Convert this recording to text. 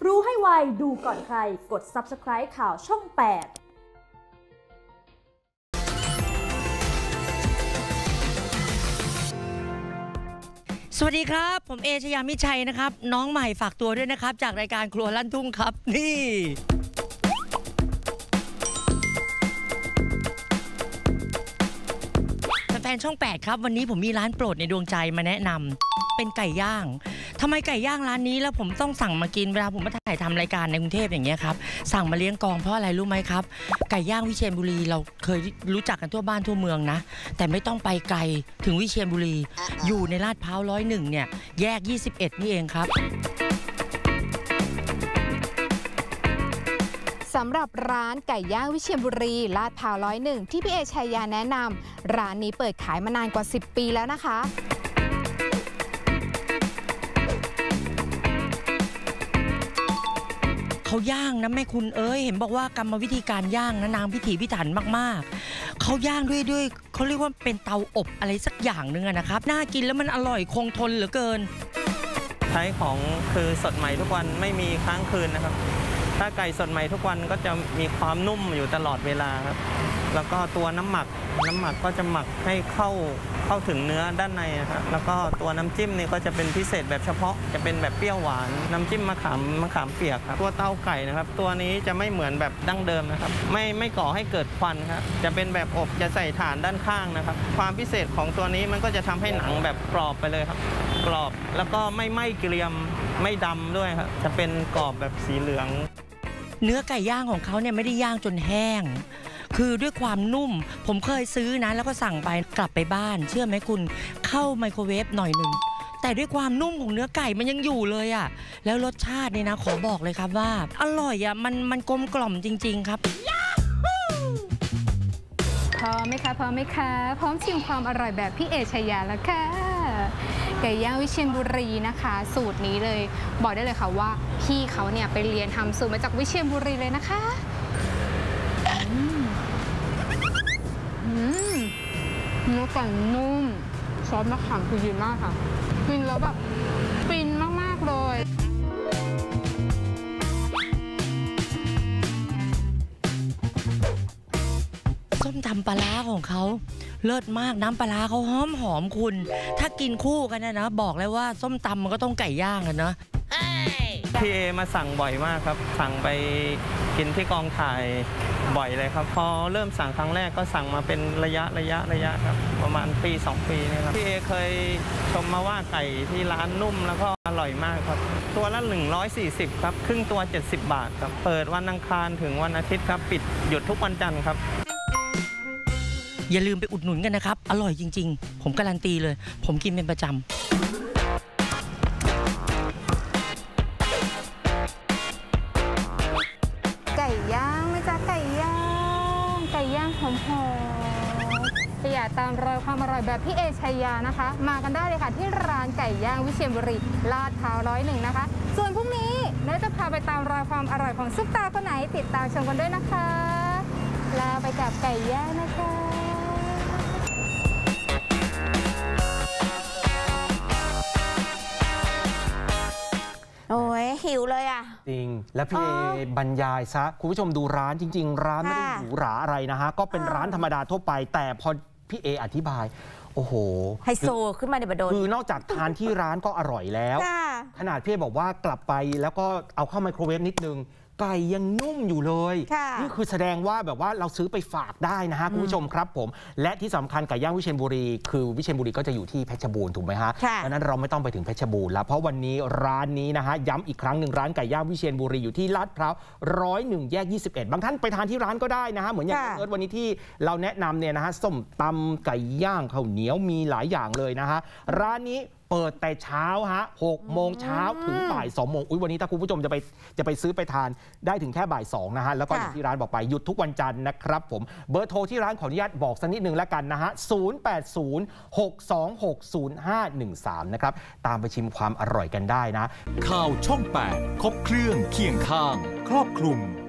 รู้ให้ไวดูก่อนใครกด Subscribe ข่าวช่อง 8 สวัสดีครับผมเอชยามิชัยนะครับน้องใหม่ฝากตัวด้วยนะครับจากรายการครัวลั่นทุ่งครับนี่แฟนช่อง 8ครับวันนี้ผมมีร้านโปรดในดวงใจมาแนะนำเป็นไก่ย่างทำไมไก่ย่างร้านนี้แล้วผมต้องสั่งมากินเวลาผมมาถ่ายทำรายการในกรุงเทพอย่างเงี้ยครับสั่งมาเลี้ยงกองเพราะอะไรรู้ไหมครับไก่ย่างวิเชียรบุรีเราเคยรู้จักกันทั่วบ้านทั่วเมืองนะแต่ไม่ต้องไปไกลถึงวิเชียรบุรีอยู่ในลาดพร้าว101เนี่ยแยก21นี่เองครับสำหรับร้านไก่ย่างวิเชียรบุรีลาดพร้าว101ที่พี่เอชัยยาแนะนำร้านนี้เปิดขายมานานกว่า10 ปีแล้วนะคะเขาย่างนะแม่คุณเห็นบอกว่ากรรมวิธีการย่างนะนางพิถีพิถันมากๆเขาย่างด้วยเขาเรียกว่าเป็นเตาอบอะไรสักอย่างนึงนะครับน่ากินแล้วมันอร่อยคงทนเหลือเกินใช้ของคือสดใหม่ทุกวันไม่มีค้างคืนนะครับถ้าไก่สดใหม่ทุกวันก็จะมีความนุ่มอยู่ตลอดเวลาครับแล้วก็ตัวน้ำหมักก็จะหมักให้เข้าถึงเนื้อด้านในนะครับแล้วก็ตัวน้ำจิ้มนี่ก็จะเป็นพิเศษแบบเฉพาะจะเป็นแบบเปรี้ยวหวานน้ำจิ้มมะขามเปียกครับตัวเตาไก่นะครับตัวนี้จะไม่เหมือนแบบดั้งเดิมนะครับไม่ก่อให้เกิดควันครับจะเป็นแบบอบจะใส่ถ่านด้านข้างนะครับความพิเศษของตัวนี้มันก็จะทำให้หนังแบบกรอบไปเลยครับกรอบแล้วก็ไม่ไหม้เกรียมไม่ดำด้วยครับจะเป็นกรอบแบบสีเหลืองเนื้อไก่ย่างของเขาเนี่ยไม่ได้ย่างจนแห้งคือด้วยความนุ่มผมเคยซื้อนะแล้วก็สั่งไปกลับไปบ้านเชื่อไหมคุณเข้าไมโครเวฟหน่อยหนึ่งแต่ด้วยความนุ่มของเนื้อไก่มันยังอยู่เลยอ่ะแล้วรสชาตินี่นะขอบอกเลยครับว่าอร่อยอ่ะมันกลมกล่อมจริงๆครับพร้อมไหมคะพร้อมชิมความอร่อยแบบพี่เอชัยยาแล้วค่ะไก่ย่างวิเชียรบุรีนะคะสูตรนี้เลยบอกได้เลยค่ะว่าพี่เขาเนี่ยไปเรียนทำสูตรมาจากวิเชียรบุรีเลยนะคะเนื้อไก่นุ่มซอสมะขามคือดีมากค่ะกินแล้วแบบฟินมากๆเลยส้มตำปลาร้าของเขาเลิศมากน้ำปลาร้าเขาหอมคุณถ้ากินคู่กันนะบอกเลยว่าส้มตำมันก็ต้องไก่ย่างกันนะพี่เอมาสั่งบ่อยมากครับสั่งไปกินที่กองถ่ายบ่อยเลยครับพอเริ่มสั่งครั้งแรกก็สั่งมาเป็นระยะครับประมาณปี2 ปีนี่ครับพี่เอเคยชมมาว่าไก่ที่ร้านนุ่มแล้วก็อร่อยมากครับตัวละ140ครับครึ่งตัว70 บาทครับเปิดวันอังคารถึงวันอาทิตย์ครับปิดหยุดทุกวันจันทร์ครับอย่าลืมไปอุดหนุนกันนะครับอร่อยจริงๆผมการันตีเลยผมกินเป็นประจำไก่ย่างนะจ๊ะไก่ย่างหอมๆอย่าตามรอยความอร่อยแบบพี่เอชัยยานะคะมากันได้เลยค่ะที่ร้านไก่ย่างวิเชียรบุรีลาดพร้าว101นะคะส่วนพรุ่งนี้เราจะพาไปตามรอยความอร่อยของซุปตาคนไหนติดตามชมกันด้วยนะคะลาไปกับไก่ย่างนะคะโอ้ยหิวเลยอ่ะจริงแล้วพี่เอบรรยายซะคุณผู้ชมดูร้านจริงๆร้านไม่ได้หรูหราอะไรนะฮะก็เป็นร้านธรรมดาทั่วไปแต่พอพี่เออธิบายโอ้โหไฮโซขึ้นมาในบัดดลคือนอกจากทานที่ร้านก็อร่อยแล้วขนาดพี่เอบอกว่ากลับไปแล้วก็เอาเข้าไมโครเวฟนิดนึงไก่ยังนุ่มอยู่เลยนี่คือแสดงว่าแบบว่าเราซื้อไปฝากได้นะฮะคุณผู้ชมครับผมและที่สำคัญไก่ย่างวิเชียรบุรีคือวิเชียรบุรีก็จะอยู่ที่เพชรบูรณ์ถูกไหมฮะดังนั้นเราไม่ต้องไปถึงเพชรบูรณ์แล้วเพราะวันนี้ร้านนี้นะฮะย้ำอีกครั้งหนึ่งร้านไก่ย่างวิเชียรบุรีอยู่ที่ลาดพร้าว101แยก21บางท่านไปทานที่ร้านก็ได้นะฮะเหมือนอย่างเอิร์ธวันนี้ที่เราแนะนำเนี่ยนะฮะส้มตำไก่ย่างข้าวเหนียวมีหลายอย่างเลยนะฮะร้านนี้เปิดแต่เช้าฮะ6 โมงเช้าถึงบ่าย 2 โมงวันนี้ถ้าคุณผู้ชมจะไปซื้อไปทานได้ถึงแค่บ่าย 2นะฮะแล้วก็อย่างที่ร้านบอกไปหยุดทุกวันจันทร์นะครับผมเบอร์โทรที่ร้านขออนุญาตบอกสักนิดนึงแล้วกันนะฮะ0806260513นะครับตามไปชิมความอร่อยกันได้นะข่าวช่อง 8 ครบเครื่องเคียงข้างครอบคลุม